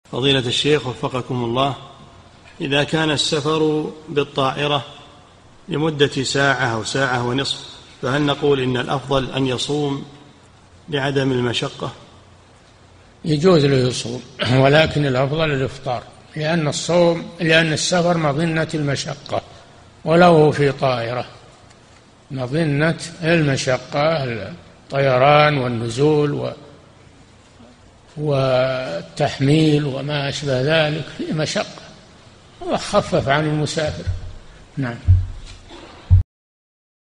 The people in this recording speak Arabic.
فضيلة الشيخ وفقكم الله، إذا كان السفر بالطائرة لمدة ساعة أو ساعة ونصف، فهل نقول إن الأفضل أن يصوم لعدم المشقة؟ يجوز له يصوم، ولكن الأفضل الإفطار، لأن السفر مظنة المشقة، ولو في طائرة مظنة المشقة، الطيران والنزول والتحميل وما أشبه ذلك فيه مشقة، وخفف عن المسافر. نعم.